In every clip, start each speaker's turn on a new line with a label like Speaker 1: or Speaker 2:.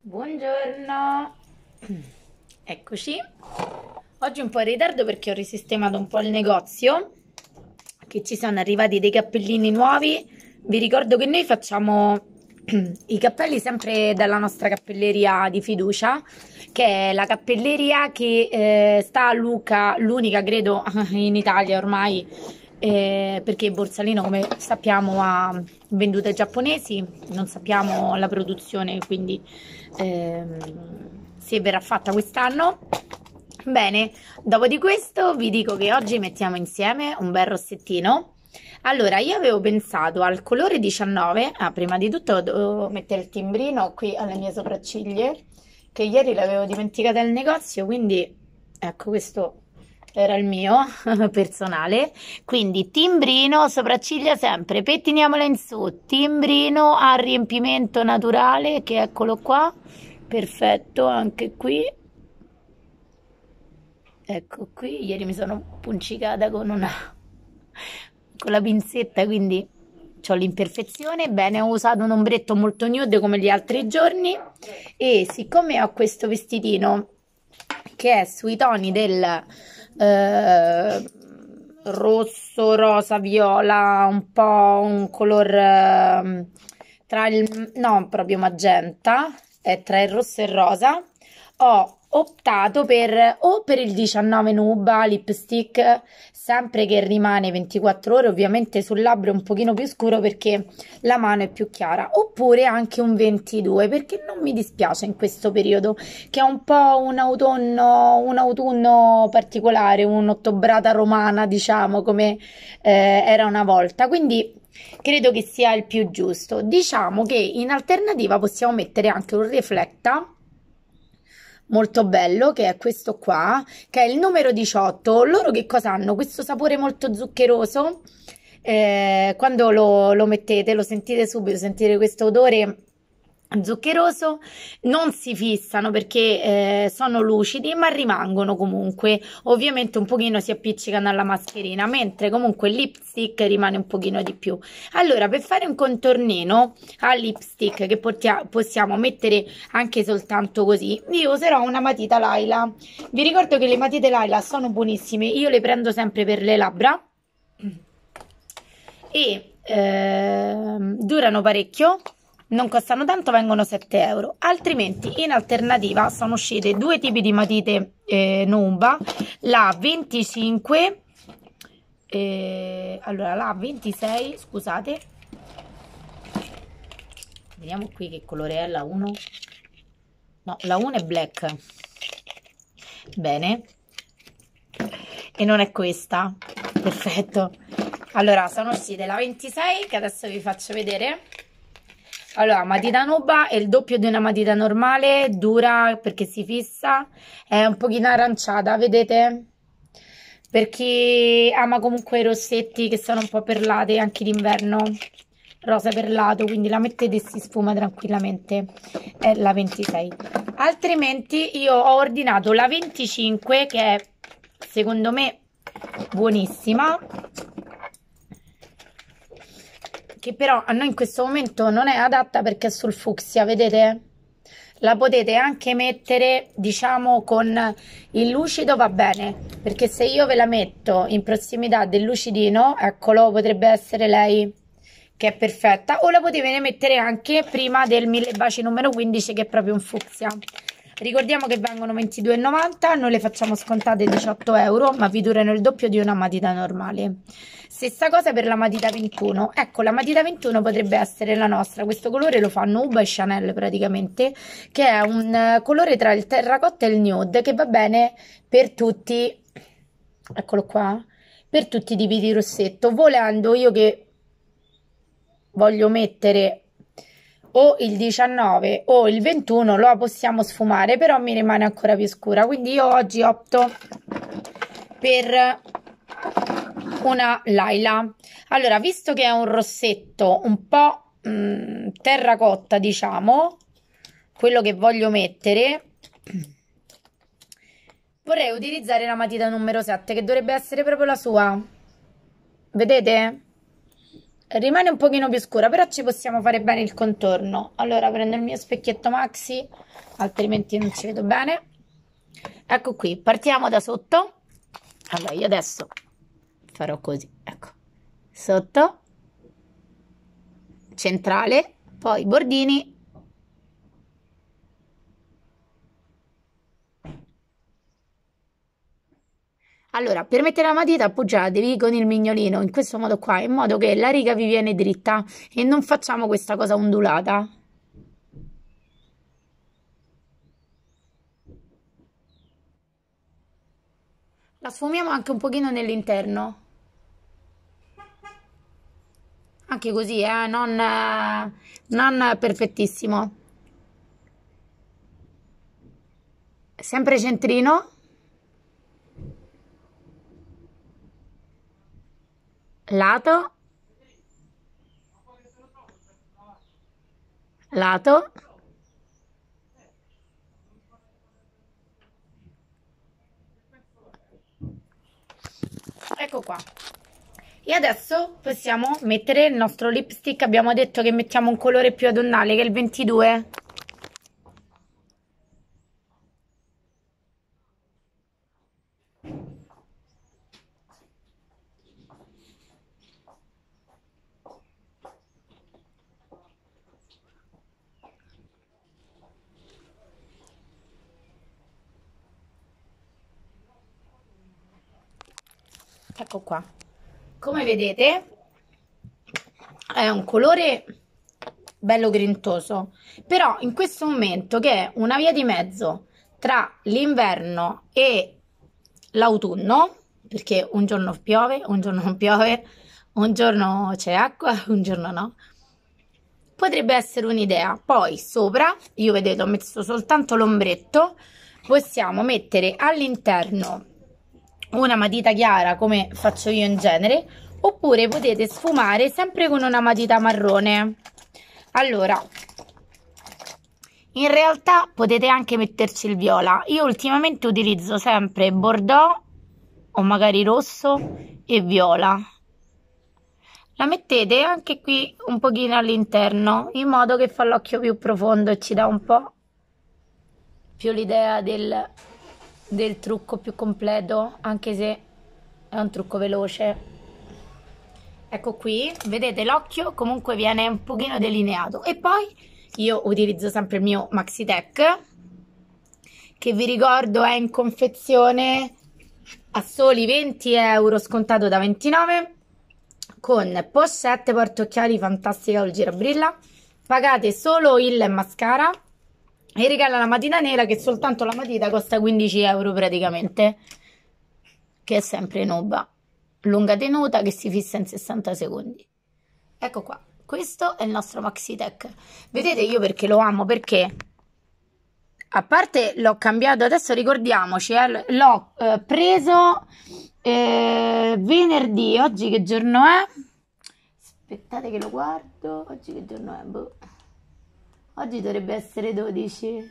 Speaker 1: Buongiorno, eccoci. Oggi un po' in ritardo perché ho risistemato un po' il negozio, che ci sono arrivati dei cappellini nuovi. Vi ricordo che noi facciamo i cappelli sempre dalla nostra cappelleria di fiducia, che è la cappelleria che sta a Lucca, l'unica credo in Italia ormai, perché Borsalino, come sappiamo, ha vendute giapponesi, non sappiamo la produzione, quindi se verrà fatta quest'anno. Bene, dopo di questo vi dico che oggi mettiamo insieme un bel rossettino. Allora, io avevo pensato al colore 19, prima di tutto devo mettere il timbrino qui alle mie sopracciglia, che ieri l'avevo dimenticata al negozio, quindi ecco, questo era il mio personale. Quindi timbrino, sopracciglia sempre, pettiniamola in su, timbrino a riempimento naturale, che eccolo qua, perfetto, anche qui. Ecco qui, ieri mi sono puncicata con la pinzetta, quindi ho l'imperfezione. Bene, ho usato un ombretto molto nude come gli altri giorni e siccome ho questo vestitino che è sui toni del rosso, rosa, viola, un po' un color tra il, no, proprio magenta, è tra il rosso e il rosa, ho optato per il 19 Nuba lipstick, sempre che rimane 24 ore, ovviamente sul labbro è un pochino più scuro perché la mano è più chiara, oppure anche un 22 perché non mi dispiace in questo periodo che è un po' un autunno particolare, un'ottobrata romana, diciamo, come era una volta, quindi credo che sia il più giusto. Diciamo che in alternativa possiamo mettere anche un rifletta molto bello, che è questo qua, che è il numero 18. Loro che cosa hanno? Questo sapore molto zuccheroso. Quando lo mettete, lo sentite subito, sentite questo odore zuccheroso, non si fissano perché sono lucidi, ma rimangono comunque, ovviamente un pochino si appiccicano alla mascherina, mentre comunque il lipstick rimane un pochino di più. Allora, per fare un contornino al lipstick che possiamo mettere anche soltanto così, io userò una matita Laila. Vi ricordo che le matite Laila sono buonissime, io le prendo sempre per le labbra e durano parecchio, non costano tanto, vengono 7 euro. Altrimenti in alternativa sono uscite due tipi di matite Numba, la 25 allora la 26, scusate, vediamo qui che colore è la 1. No, la 1 è black, bene, e non è questa, perfetto. Allora sono uscite la 26 che adesso vi faccio vedere. Allora, matita Nuba è il doppio di una matita normale, dura perché si fissa, è un pochino aranciata, vedete? Per chi ama comunque i rossetti che sono un po' perlati anche d'inverno, rosa perlato, quindi la mettete e si sfuma tranquillamente, è la 26. Altrimenti io ho ordinato la 25 che è secondo me buonissima, che però a noi in questo momento non è adatta perché è sul fucsia, vedete? La potete anche mettere, diciamo, con il lucido, va bene, perché se io ve la metto in prossimità del lucidino, eccolo, potrebbe essere lei, che è perfetta, o la potete mettere anche prima del 1000 baci numero 15, che è proprio un fucsia. Ricordiamo che vengono 22,90, noi le facciamo scontate 18 euro, ma vi durano il doppio di una matita normale. Stessa cosa per la matita 21. Ecco, la matita 21 potrebbe essere la nostra. Questo colore lo fanno Uba e Chanel praticamente, che è un colore tra il terracotta e il nude, che va bene per tutti, eccolo qua, per tutti i tipi di rossetto. Volendo, io che voglio mettere o il 19 o il 21 lo possiamo sfumare, però mi rimane ancora più scura, quindi io oggi opto per una Laila. Allora, visto che è un rossetto un po' terracotta, diciamo, quello che voglio mettere, vorrei utilizzare la matita numero 7, che dovrebbe essere proprio la sua, vedete? rimane un pochino più scura, però ci possiamo fare bene il contorno. Allora prendo il mio specchietto maxi, altrimenti non ci vedo bene. Ecco qui, partiamo da sotto. Allora io adesso farò così, ecco, sotto, centrale, poi bordini. Allora, per mettere la matita appoggiatevi con il mignolino in questo modo qua, in modo che la riga vi viene dritta e non facciamo questa cosa ondulata. La sfumiamo anche un pochino nell'interno. Anche così, non perfettissimo. Sempre centrino. Lato. Lato. Ecco qua. E adesso possiamo mettere il nostro lipstick. Abbiamo detto che mettiamo un colore più adonnale, che è il 22. Ecco qua. Come vedete è un colore bello grintoso, però in questo momento, che è una via di mezzo tra l'inverno e l'autunno, perché un giorno piove, un giorno non piove, un giorno c'è acqua, un giorno no, potrebbe essere un'idea. Poi sopra, io vedete ho messo soltanto l'ombretto, possiamo mettere all'interno una matita chiara come faccio io in genere, oppure potete sfumare sempre con una matita marrone. Allora, in realtà potete anche metterci il viola. Io ultimamente utilizzo sempre bordeaux o magari rosso e viola. La mettete anche qui un pochino all'interno, in modo che fa l'occhio più profondo e ci dà un po' più l'idea del trucco più completo, anche se è un trucco veloce. Ecco qui, vedete l'occhio comunque viene un pochino delineato. E poi io utilizzo sempre il mio Maxitech, che vi ricordo è in confezione a soli 20 euro, scontato da 29, con pochette, portaocchiali fantastica col girabrilla. Pagate solo il mascara e regala la matita nera, che soltanto la matita costa 15 euro praticamente, che è sempre Nuba, lunga tenuta, che si fissa in 60 secondi. Ecco qua, questo è il nostro Maxitech. Vedete io perché lo amo? Perché a parte l'ho cambiato, adesso ricordiamoci, l'ho preso venerdì. Oggi che giorno è? Aspettate che lo guardo. Oggi che giorno è? Boh. Oggi dovrebbe essere 12.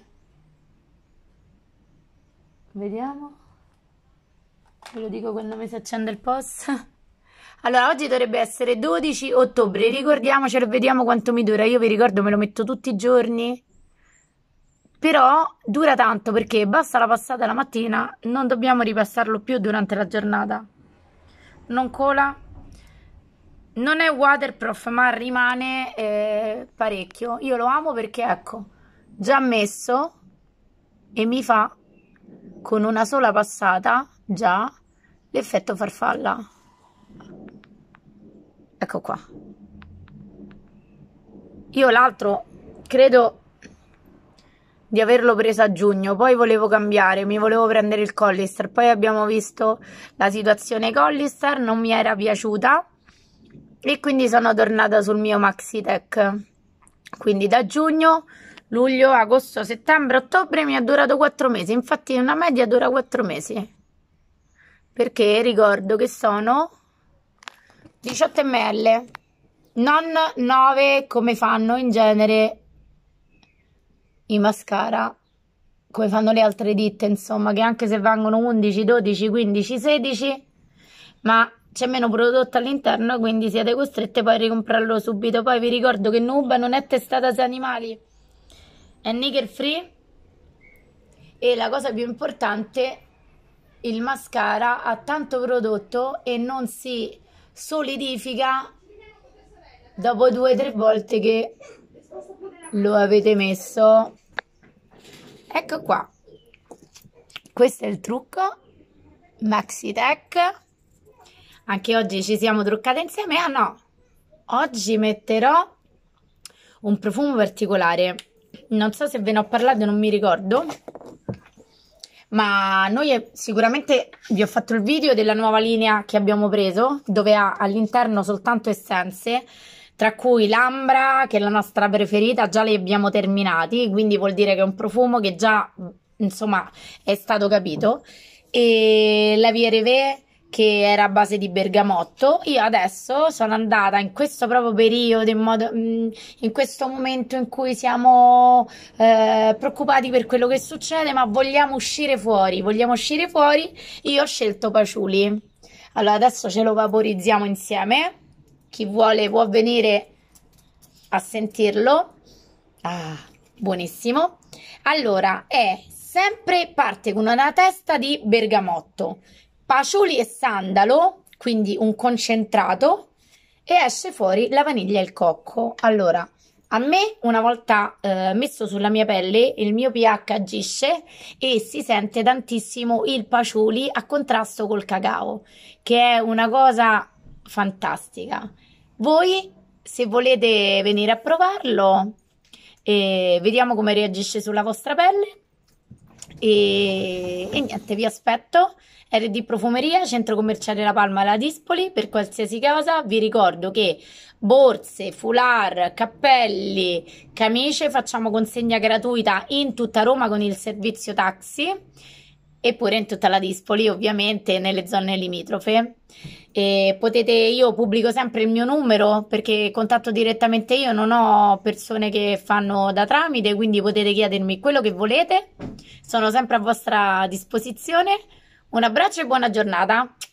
Speaker 1: Vediamo. Ve lo dico quando mi si accende il post. Allora, oggi dovrebbe essere 12 ottobre. Ricordiamocelo e vediamo quanto mi dura. Io vi ricordo, me lo metto tutti i giorni. Però dura tanto, perché basta la passata la mattina, non dobbiamo ripassarlo più durante la giornata. Non cola. Non è waterproof, ma rimane parecchio. Io lo amo perché, ecco, già messo e mi fa con una sola passata già l'effetto farfalla. Ecco qua. Io l'altro credo di averlo preso a giugno, poi volevo cambiare, mi volevo prendere il Collistar, poi abbiamo visto la situazione Collistar, non mi era piaciuta e quindi sono tornata sul mio Maxitech. Quindi da giugno, luglio, agosto, settembre, ottobre mi ha durato 4 mesi, infatti una media dura 4 mesi, perché ricordo che sono 18 ml, non 9 come fanno in genere i mascara, come fanno le altre ditte, insomma, che anche se vengono 11, 12, 15, 16, ma c'è meno prodotto all'interno, quindi siete costrette poi a ricomprarlo subito. Poi vi ricordo che Nuba non è testata su animali, è nickel free, e la cosa più importante, il mascara ha tanto prodotto e non si solidifica dopo 2 o 3 volte che lo avete messo. Ecco qua, questo è il trucco Maxi Tech. Anche oggi ci siamo truccate insieme. Ah no, oggi metterò un profumo particolare, non so se ve ne ho parlato, non mi ricordo, ma noi sicuramente vi ho fatto il video della nuova linea che abbiamo preso, dove ha all'interno soltanto essenze, tra cui l'ambra, che è la nostra preferita, già li abbiamo terminati, quindi vuol dire che è un profumo che già, insomma, è stato capito, e la Vie Rêvé, che era a base di bergamotto. Io adesso sono andata in questo proprio periodo, in questo momento in cui siamo preoccupati per quello che succede, ma vogliamo uscire fuori, io ho scelto Paciuli. Allora adesso ce lo vaporizziamo insieme, chi vuole può venire a sentirlo. Ah, buonissimo. Allora, è sempre, parte con una testa di bergamotto, paciuli e sandalo, quindi un concentrato, e esce fuori la vaniglia e il cocco. Allora, a me, una volta messo sulla mia pelle, il mio pH agisce e si sente tantissimo il paciuli a contrasto col cacao, che è una cosa fantastica. Voi, se volete venire a provarlo, vediamo come reagisce sulla vostra pelle. E niente, vi aspetto. RD Profumeria, centro commerciale La Palma, La Dispoli, per qualsiasi cosa. Vi ricordo che borse, foulard, cappelli, camicie facciamo consegna gratuita in tutta Roma con il servizio taxi, e pure in tutta la Dispoli, ovviamente nelle zone limitrofe. E potete, io pubblico sempre il mio numero perché contatto direttamente io, non ho persone che fanno da tramite, quindi potete chiedermi quello che volete, sono sempre a vostra disposizione. Un abbraccio e buona giornata.